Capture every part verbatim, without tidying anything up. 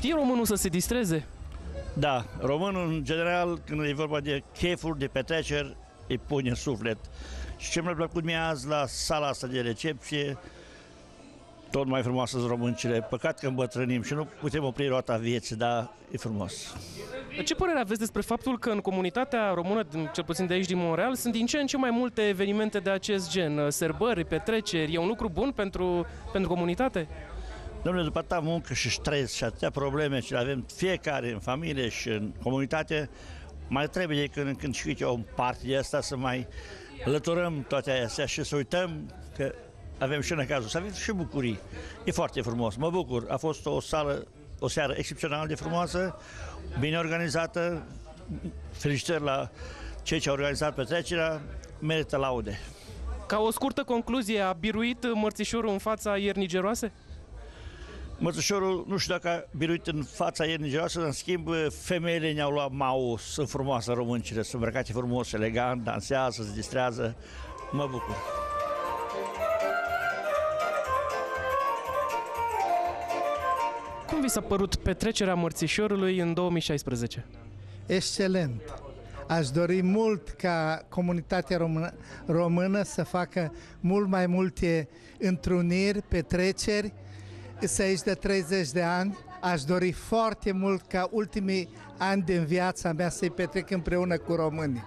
Știe românul să se distreze? Da, românul în general, când e vorba de chefuri, de petreceri, îi pune în suflet. Și ce mi-a plăcut mie azi la sala asta de recepție, tot mai frumoasă sunt româncile. Păcat că îmbătrânim și nu putem opri roata vieții, dar e frumos. Ce părere aveți despre faptul că în comunitatea română, cel puțin de aici din Montreal, sunt din ce în ce mai multe evenimente de acest gen? Sărbări, petreceri, e un lucru bun pentru, pentru comunitate? Dom'le, după atâta muncă și stres și atâtea probleme ce le avem fiecare în familie și în comunitate, mai trebuie de când în când și uite o parte de asta să mai lăturăm toate astea și să uităm că avem și necazul, să avem și bucurii. E foarte frumos, mă bucur. A fost o sală, o seară excepțional de frumoasă, bine organizată. Felicitări la cei ce au organizat petrecerea, merită laude. Ca o scurtă concluzie, a biruit mărțișorul în fața iernii geroase? Mărțișorul, nu știu dacă a biruit în fața iernii geroase, în schimb, femeile ne-au luat mau, sunt frumoase româncile, sunt îmbrăcate frumos, elegant, dansează, se distrează. Mă bucur. Cum vi s-a părut petrecerea mărțișorului în două mii șaisprezece? Excelent! Aș dori mult ca comunitatea română, română să facă mult mai multe întruniri, petreceri. Sunt aici de treizeci de ani. Aș dori foarte mult ca ultimii ani din viața mea să-i petrec împreună cu românii.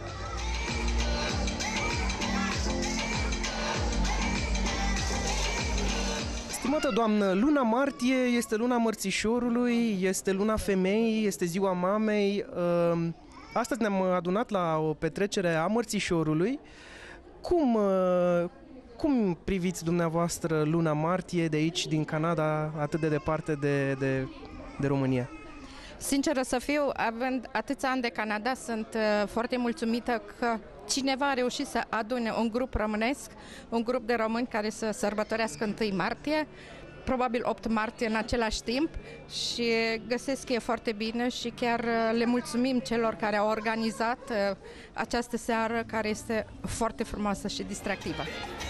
Stimată doamnă, luna martie este luna mărțișorului, este luna femeii, este ziua mamei. Astăzi ne-am adunat la o petrecere a mărțișorului. Cum, cum priviți dumneavoastră luna martie de aici, din Canada, atât de departe de, de, de România? Sinceră să fiu, având atâția ani de Canada, sunt foarte mulțumită că cineva a reușit să adune un grup românesc, un grup de români care să sărbătorească întâi martie, probabil opt martie în același timp, și găsesc că e foarte bine și chiar le mulțumim celor care au organizat această seară, care este foarte frumoasă și distractivă.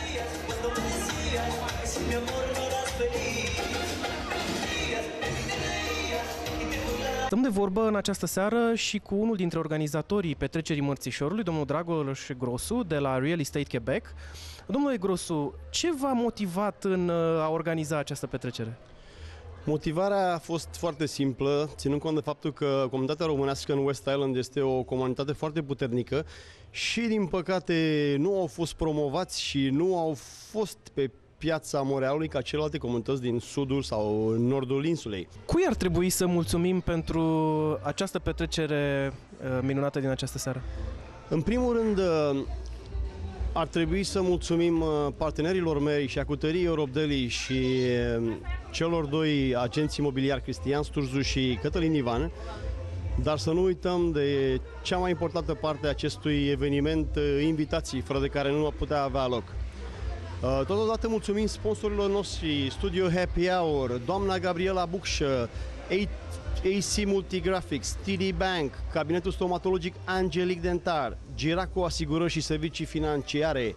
Stăm de vorbă în această seară și cu unul dintre organizatorii petrecerii mărțișorului, domnul Dragoș Grosu, de la Real Estate Quebec. Domnule Grosu, ce v-a motivat în a organiza această petrecere? Motivarea a fost foarte simplă, ținând cont de faptul că comunitatea românească în West Island este o comunitate foarte puternică și, din păcate, nu au fost promovați și nu au fost pe piața Montrealului ca celelalte comunități din sudul sau nordul insulei. Cui ar trebui să mulțumim pentru această petrecere minunată din această seară? În primul rând, ar trebui să mulțumim partenerilor mei și a cutării Europdeli și celor doi agenți imobiliari, Cristian Sturzu și Cătălin Ivan, dar să nu uităm de cea mai importantă parte a acestui eveniment, invitații, fără de care nu ar putea avea loc. Totodată mulțumim sponsorilor noștri, Studio Happy Hour, doamna Gabriela Bucșă, A C Multigraphics, T D Bank, Cabinetul Stomatologic Angelic Dentar, Giraco Asigurări și Servicii Financiare,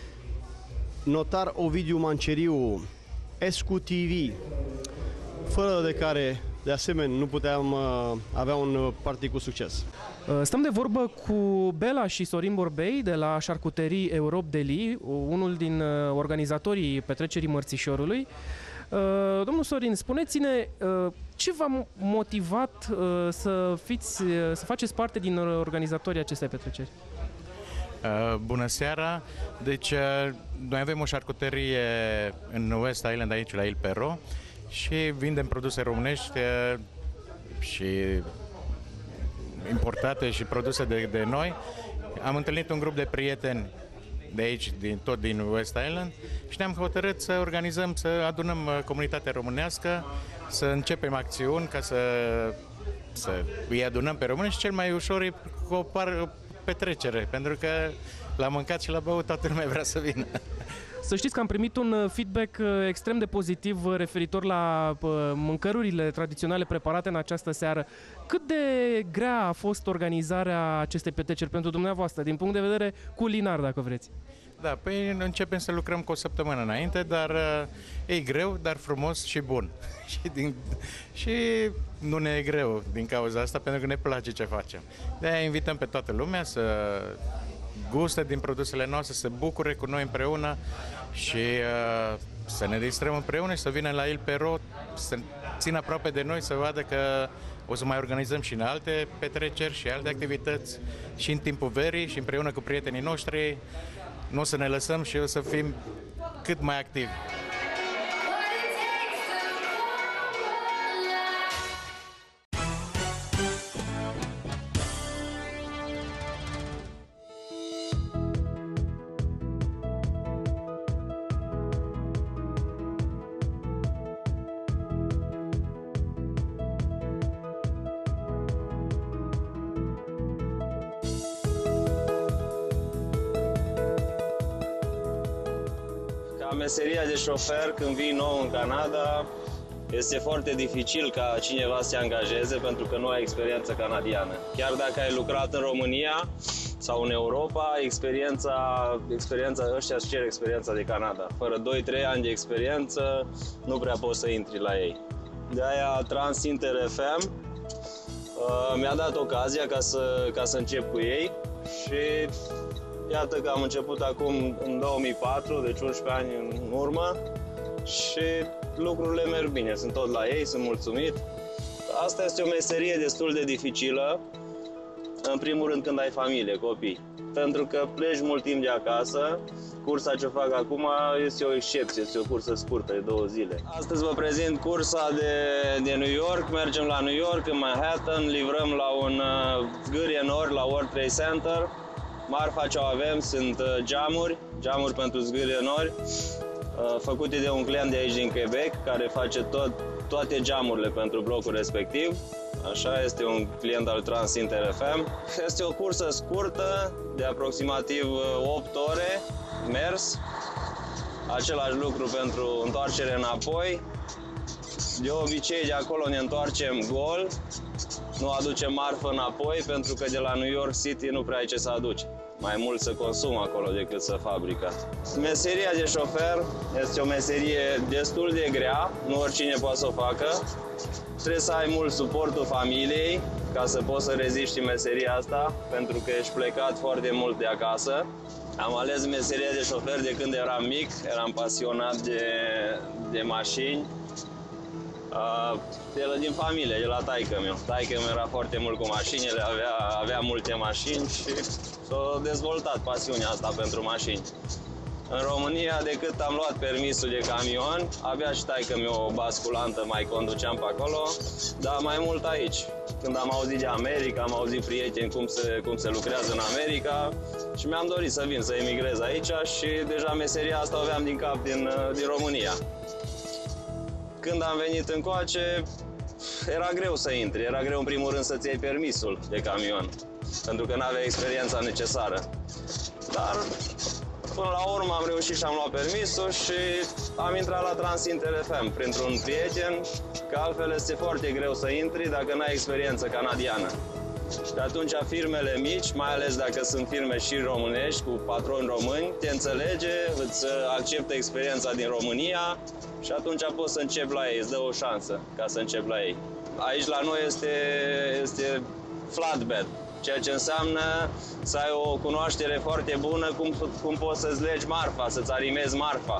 Notar Ovidiu Manceriu, S Q T V, fără de care, de asemenea, nu puteam uh, avea un party cu succes. Stăm de vorbă cu Bela și Sorin Borbei de la Charcuterie Europdeli, unul din organizatorii petrecerii mărțișorului. Domnul Sorin, spuneți-ne ce v-a motivat să, fiți, să faceți parte din organizatorii acestei petreceri? Bună seara! Deci, noi avem o șarcuterie în West Island, aici la Il Perrot, și vindem produse românești și importate și produse de, de noi. Am întâlnit un grup de prieteni de aici, din, tot din West Island, și ne-am hotărât să organizăm, să adunăm comunitatea românească, să începem acțiuni ca să, să îi adunăm pe români, și cel mai ușor e cu o par, petrecere, pentru că la mâncat și la băut toată lumea vrea să vină. Să știți că am primit un feedback extrem de pozitiv referitor la mâncărurile tradiționale preparate în această seară. Cât de grea a fost organizarea acestei petreceri pentru dumneavoastră, din punct de vedere culinar, dacă vreți? Da, păi începem să lucrăm cu o săptămână înainte, dar e greu, dar frumos și bun. și, din, și nu ne e greu din cauza asta, pentru că ne place ce facem. De-aia invităm pe toată lumea să guste din produsele noastre, să se bucure cu noi împreună și uh, să ne distrăm împreună și să vină la Il Perrot, să țină aproape de noi, să vadă că o să mai organizăm și în alte petreceri și alte activități și în timpul verii și împreună cu prietenii noștri. Nu o să ne lăsăm și o să fim cât mai activi. Meseria de șofer, când vii nou în Canada, este foarte dificil ca cineva să te angajeze pentru că nu ai experiență canadiană. Chiar dacă ai lucrat în România sau în Europa, experiența, experiența ăștia își cer experiența de Canada. Fără doi trei ani de experiență, nu prea poți să intri la ei. De-aia Transinter F M uh, mi-a dat ocazia ca să, ca să încep cu ei și iată că am început acum în două mii patru, deci unsprezece ani în urmă și lucrurile merg bine, sunt tot la ei, sunt mulțumit. Asta este o meserie destul de dificilă, în primul rând când ai familie, copii. Pentru că pleci mult timp de acasă, cursa ce fac acum este o excepție, este o cursă scurtă de două zile. Astăzi vă prezint cursa de, de New York, mergem la New York, în Manhattan, livrăm la un uh, zgârie nord, la World Trade Center. Marfa ce o avem sunt geamuri, geamuri pentru zgârie nori, făcute de un client de aici din Quebec, care face tot, toate geamurile pentru blocul respectiv. Așa, este un client al Transinter F M. Este o cursă scurtă, de aproximativ opt ore, mers. Același lucru pentru întoarcere înapoi. De obicei, de acolo ne întoarcem gol. Nu aducem marfă înapoi, pentru că de la New York City nu prea ai ce să aduci. Mai mult să consumă acolo decât să fabrică. Meseria de șofer este o meserie destul de grea, nu oricine poate să o facă. Trebuie să ai mult suportul familiei ca să poți să reziști în meseria asta, pentru că ești plecat foarte mult de acasă. Am ales meseria de șofer de când eram mic, eram pasionat de, de mașini. Uh, de la, din familie, de la taică-miu. Taică-miu era foarte mult cu mașinile, avea, avea multe mașini și s-a dezvoltat pasiunea asta pentru mașini. În România, de cât am luat permisul de camion, avea și taică-miu o basculantă, mai conduceam pe acolo, dar mai mult aici. Când am auzit de America, am auzit prieteni cum se, cum se lucrează în America și mi-am dorit să vin, să emigrez aici și deja meseria asta o aveam din cap din, din România. Când am venit încoace, era greu să intri, era greu în primul rând să-ți iei permisul de camion, pentru că n-aveai experiența necesară. Dar până la urmă am reușit și am luat permisul și am intrat la Transinter F M printr-un prieten, că altfel este foarte greu să intri dacă n-ai experiență canadiană. Și atunci firmele mici, mai ales dacă sunt firme și românești, cu patroni români, te înțelege, îți acceptă experiența din România și atunci poți să începi la ei, îți dă o șansă ca să începi la ei. Aici la noi este, este flatbed, ceea ce înseamnă să ai o cunoaștere foarte bună cum, cum poți să-ți legi marfa, să-ți arimezi marfa.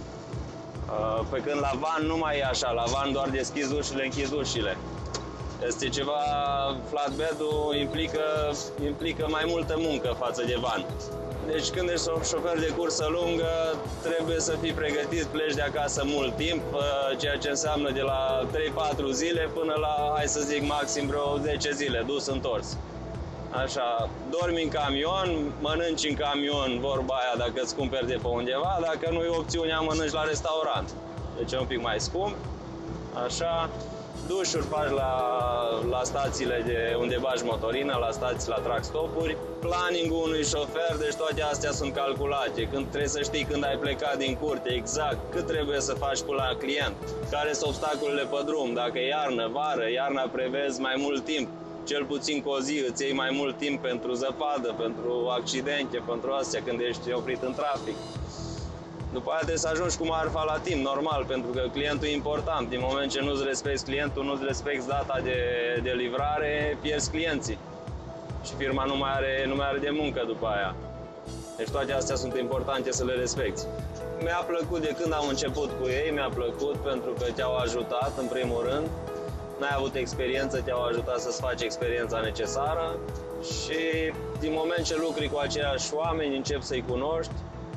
Pe când la van nu mai e așa, la van doar deschizi ușile, închizi ușile. Este ceva, flatbed-ul implică, implică mai multă muncă față de van. Deci când ești șofer de cursă lungă, trebuie să fii pregătit, pleci de acasă mult timp, ceea ce înseamnă de la trei patru zile până la, hai să zic, maxim vreo zece zile, dus întors. Așa, dormi în camion, mănânci în camion, vorba aia, dacă îți cumperi de pe undeva, dacă nu e opțiunea, mănânci la restaurant. Deci e un pic mai scump, așa. Dușuri faci la, la stațiile de unde bagi motorină, la stații, la truck stopuri. Planningul unui șofer, deci toate astea sunt calculate. Când trebuie să știi când ai plecat din curte, exact cât trebuie să faci până la client, care sunt obstacolele pe drum, dacă e iarnă, vară, iarna prevezi mai mult timp. cel puțin cu o zi îți iei mai mult timp pentru zăpadă, pentru accidente, pentru astea, când ești oprit în trafic. După aia trebuie să ajungi cu marfa la timp, normal, pentru că clientul e important. Din moment ce nu-ți respecti clientul, nu-ți respecti data de, de livrare, pierzi clienții. Și firma nu mai, are, nu mai are de muncă după aia. Deci toate astea sunt importante să le respecti. Mi-a plăcut de când am început cu ei, mi-a plăcut pentru că te-au ajutat, în primul rând. N-ai avut experiență, te-au ajutat să-ți faci experiența necesară și din moment ce lucri cu aceiași oameni, începi să-i cunoști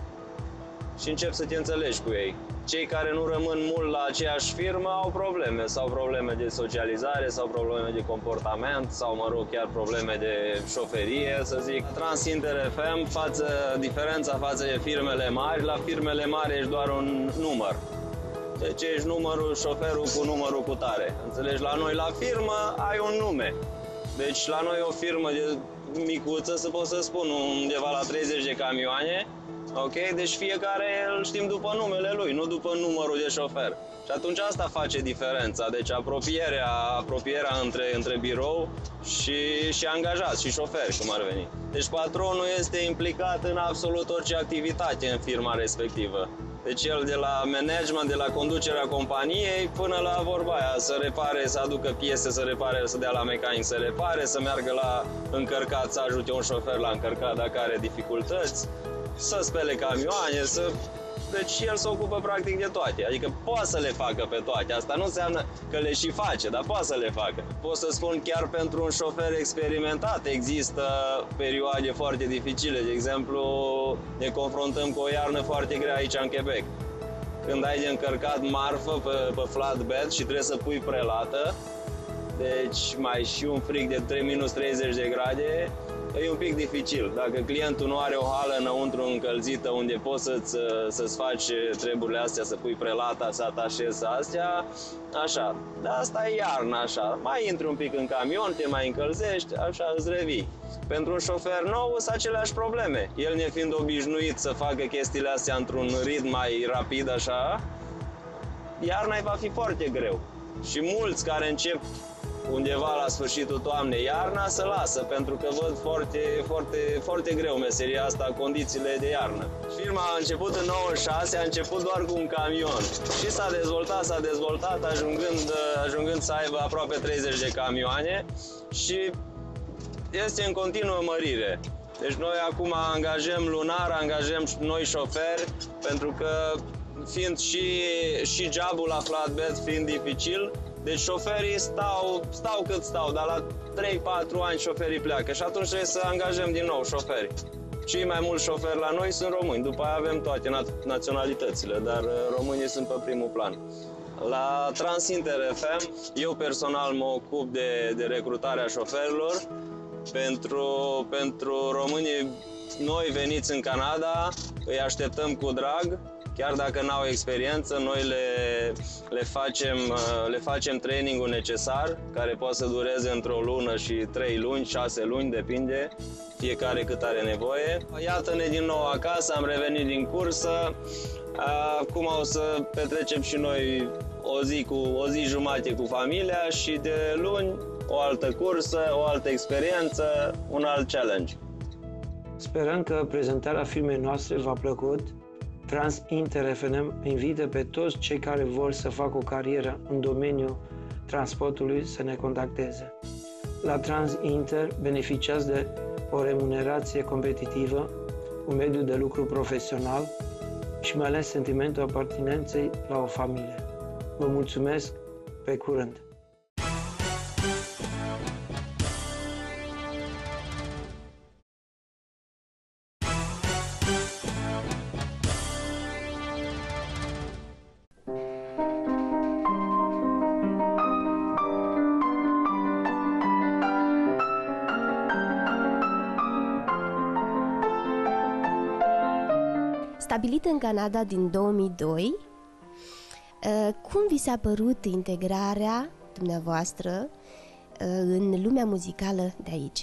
și începi să te înțelegi cu ei. Cei care nu rămân mult la aceeași firmă au probleme, sau probleme de socializare, sau probleme de comportament, sau, mă rog, chiar probleme de șoferie, să zic. Transinter F M, față, diferența față de firmele mari, la firmele mari ești doar un număr. Deci ești numărul, șoferul cu numărul cu tare. Înțelegi? La noi, la firmă, ai un nume. Deci la noi o firmă de micuță, să pot să spun, undeva la treizeci de camioane. Ok? Deci fiecare îl știm după numele lui, nu după numărul de șofer. Și atunci asta face diferența. Deci apropierea, apropierea între, între birou și, și angajați, și șoferi, cum ar veni. Deci patronul este implicat în absolut orice activitate în firma respectivă. Deci el de la management, de la conducerea companiei, până la vorba aia, să repare, să aducă piese, să repare, să dea la mecanic să repare, să meargă la încărcat, să ajute un șofer la încărcat dacă are dificultăți, să spele camioane, să... Deci el se ocupă practic de toate, adică poate să le facă pe toate. Asta nu înseamnă că le și face, dar poate să le facă. Pot să spun, chiar pentru un șofer experimentat există perioade foarte dificile. De exemplu, ne confruntăm cu o iarnă foarte grea aici în Quebec. Când ai de încărcat marfă pe, pe flatbed și trebuie să pui prelată, deci mai și un frig de trei minus treizeci de grade, e un pic dificil. Dacă clientul nu are o hală înăuntru încălzită unde poți să-ți, să-ți faci treburile astea, să pui prelata, să atașezi astea, așa. Dar asta e iarna, așa. Mai intri un pic în camion, te mai încălzești, așa îți revii. Pentru un șofer nou sunt aceleași probleme. El nefiind obișnuit să facă chestiile astea într-un ritm mai rapid, așa, iarna va fi foarte greu. Și mulți care încep undeva la sfârșitul toamnei, iarna, se lasă, pentru că văd foarte, foarte, foarte greu meseria asta în condițiile de iarnă. Firma a început în nouăzeci și șase, a început doar cu un camion și s-a dezvoltat, s-a dezvoltat, ajungând, ajungând să aibă aproape treizeci de camioane și este în continuă mărire. Deci noi acum angajăm lunar, angajăm noi șoferi, pentru că fiind și, și jobul la flatbed fiind dificil, deci șoferii stau, stau cât stau, dar la trei patru ani șoferii pleacă și atunci trebuie să angajăm din nou șoferi. Cei mai mulți șoferi la noi sunt români, după aia avem toate na- naționalitățile, dar românii sunt pe primul plan. La Transinter F M, eu personal mă ocup de, de recrutarea șoferilor pentru, pentru românii noi veniți în Canada, îi așteptăm cu drag. Chiar dacă n-au experiență, noi le, le, facem, le facem trainingul necesar, care poate să dureze într-o lună și trei luni, șase luni, depinde, fiecare cât are nevoie. Iată-ne din nou acasă, am revenit din cursă. Acum o să petrecem și noi o zi, cu, o zi jumate cu familia și de luni o altă cursă, o altă experiență, un alt challenge. Sperăm că prezentarea firmei noastre v-a plăcut. Transinter F M invită pe toți cei care vor să facă o carieră în domeniul transportului să ne contacteze. La Transinter beneficiați de o remunerație competitivă, un mediu de lucru profesional și mai ales sentimentul aparținenței la o familie. Vă mulțumesc, pe curând! Stabilit în Canada din două mii doi, cum vi s-a părut integrarea dumneavoastră în lumea muzicală de aici?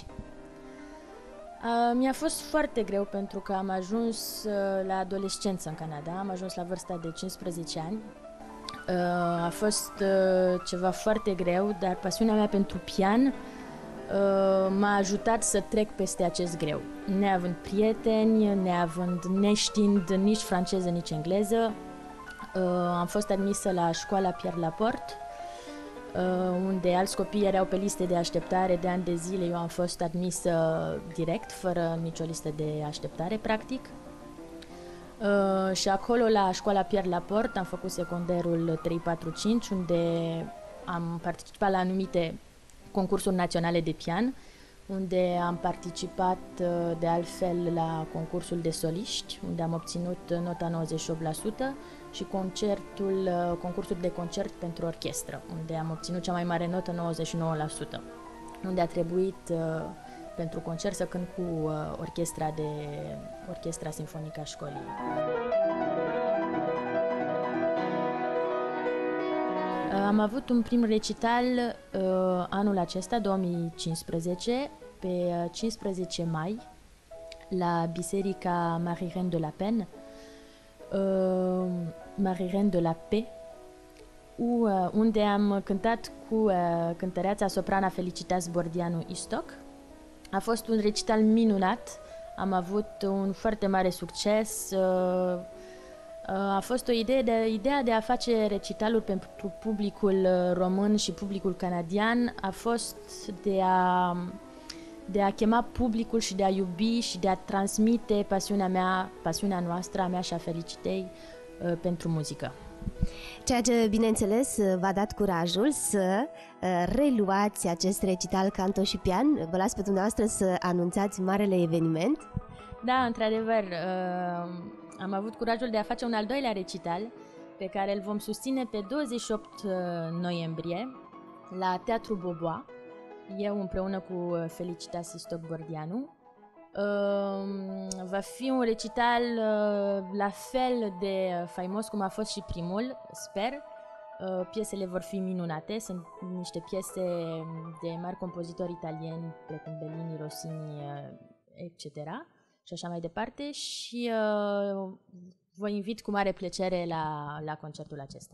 Mi-a fost foarte greu pentru că am ajuns la adolescență în Canada, am ajuns la vârsta de cincisprezece ani. A fost ceva foarte greu, dar pasiunea mea pentru pian m-a ajutat să trec peste acest greu. Neavând prieteni, neavând, neștiind nici franceză, nici engleză, am fost admisă la școala Pierre Laporte, unde alți copii erau pe liste de așteptare de ani de zile. Eu am fost admisă direct, fără nicio listă de așteptare, practic. Uh, și acolo, la școala Pierre Laporte, am făcut secundarul trei patru cinci, unde am participat la anumite concursuri naționale de pian, unde am participat uh, de altfel la concursul de soliști, unde am obținut nota nouăzeci și opt la sută, și concertul, uh, concursul de concert pentru orchestră, unde am obținut cea mai mare notă, nouăzeci și nouă la sută, unde a trebuit uh, pentru concert să cânt cu uh, orchestra, de, orchestra sinfonică a școlii. Uh, am avut un prim recital uh, anul acesta, două mii cincisprezece, pe cincisprezece mai, la Biserica Marie-Reine de la Peine, uh, Marie-Reine de la Paix, uh, unde am cântat cu uh, cântăreața soprana Felicitas Bordianu Istoc. A fost un recital minunat, am avut un foarte mare succes. A fost o idee de, ideea de a face recitaluri pentru publicul român și publicul canadian a fost de a, de a chema publicul și de a iubi și de a transmite pasiunea mea, pasiunea noastră, a mea și a Felicitei, pentru muzică. Ceea ce, bineînțeles, v-a dat curajul să reluați acest recital canto și pian. Vă las pe dumneavoastră să anunțați marele eveniment. Da, într-adevăr, am avut curajul de a face un al doilea recital, pe care îl vom susține pe douăzeci și opt noiembrie la Teatru Boboa, eu împreună cu Felicitas Istoc Bordianu. Va fi un recital la fel de faimos cum a fost și primul, sper. Piesele vor fi minunate, sunt niște piese de mari compozitori italieni, precum Bellini, Rossini, et cetera și așa mai departe, și vă invit cu mare plăcere la, la concertul acesta.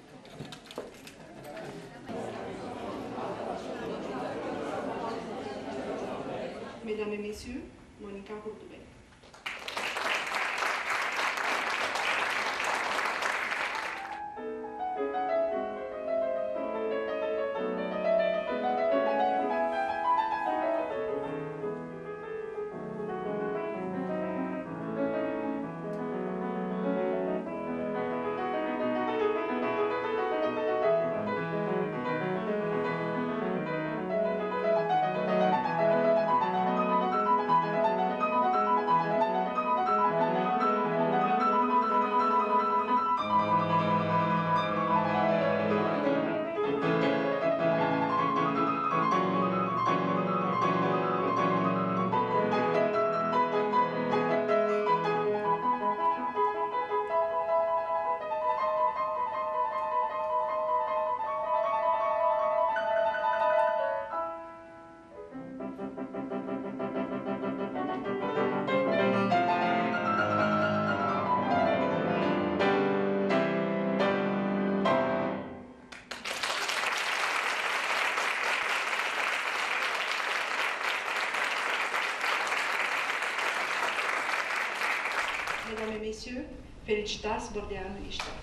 Mesdames et messieurs, Monica Hurtubey. Mesdames et messieurs, Felicitas Bordianu Istoc.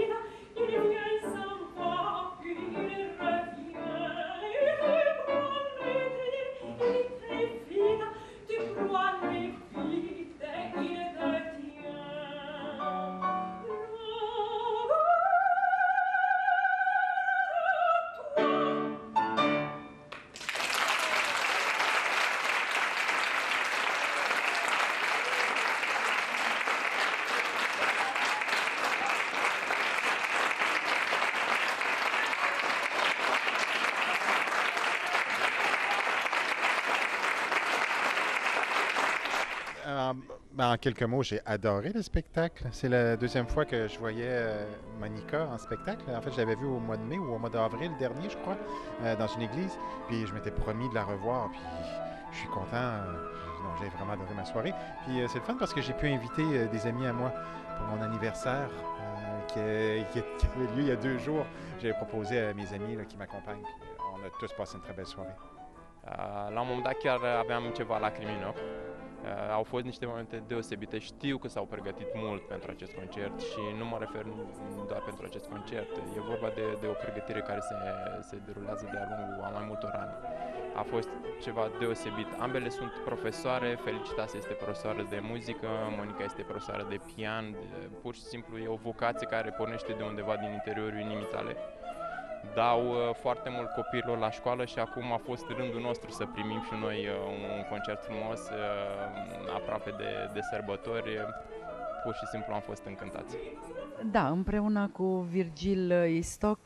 Thank you. En quelques mots, j'ai adoré le spectacle. C'est la deuxième fois que je voyais euh, Monica en spectacle. En fait, je l'avais vue au mois de mai ou au mois d'avril dernier, je crois, euh, dans une église. Puis je m'étais promis de la revoir. Puis je suis content. Euh, non, j'ai vraiment adoré ma soirée. Puis euh, c'est le fun parce que j'ai pu inviter euh, des amis à moi pour mon anniversaire euh, qui, qui, qui avait lieu il y a deux jours. J'avais proposé à mes amis là, qui m'accompagnent. Puis on a tous passé une très belle soirée. La un moment dat chiar aveam ceva lacrimi în ochi. Au fost niște momente deosebite. Știu că s-au pregătit mult pentru acest concert și nu mă refer doar pentru acest concert. E vorba de, de o pregătire care se, se derulează de-a lungul a mai multor ani. A fost ceva deosebit. Ambele sunt profesoare, Felicitas este profesoară de muzică, Monica este profesoară de pian. Pur și simplu e o vocație care pornește de undeva din interiorul inimii tale. Dau foarte mult copiilor la școală și acum a fost rândul nostru să primim și noi un concert frumos, aproape de, de sărbători. Pur și simplu am fost încântați. Da, împreună cu Virgil Istoc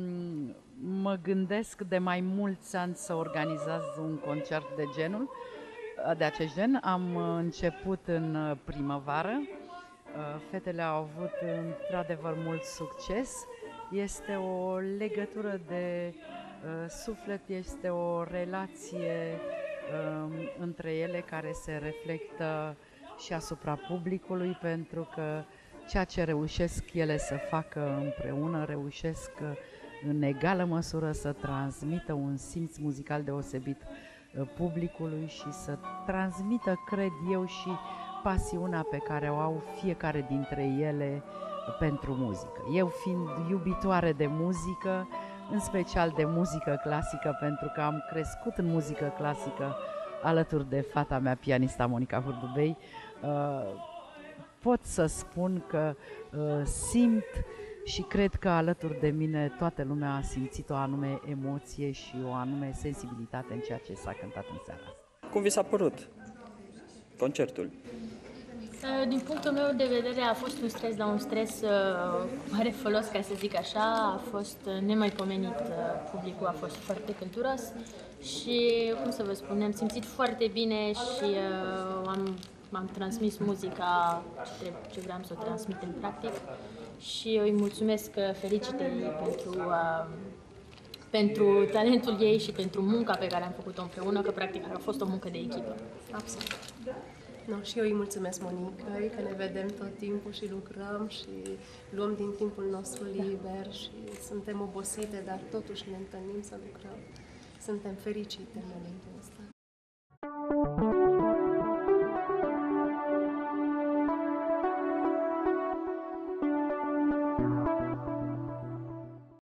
mă gândesc de mai mulți ani să organizez un concert de genul, de acest gen. Am început în primăvară. Fetele au avut într-adevăr mult succes. Este o legătură de uh, suflet, este o relație uh, între ele care se reflectă și asupra publicului, pentru că ceea ce reușesc ele să facă împreună, reușesc în egală măsură să transmită un simț muzical deosebit uh, publicului și să transmită, cred eu, și pasiunea pe care o au fiecare dintre ele pentru muzică. Eu fiind iubitoare de muzică, în special de muzică clasică, pentru că am crescut în muzică clasică alături de fata mea, pianista Monica Hurdubei, pot să spun că simt și cred că alături de mine toată lumea a simțit o anume emoție și o anume sensibilitate în ceea ce s-a cântat în seara asta. Cum vi s-a părut concertul? Din punctul meu de vedere a fost un stres, dar un stres uh, mare folos, ca să zic așa, a fost nemaipomenit. Publicul a fost foarte călduros și, cum să vă spun, ne-am simțit foarte bine și uh, am, am transmis muzica ce, ce vreau să o transmit în practic și îi mulțumesc Felicitei pentru, uh, pentru talentul ei și pentru munca pe care am făcut-o împreună, că practic a fost o muncă de echipă. Absolut. No, și eu îi mulțumesc Monicăi că ne vedem tot timpul și lucrăm și luăm din timpul nostru liber și suntem obosite, dar totuși ne întâlnim să lucrăm. Suntem fericite în momentul ăsta.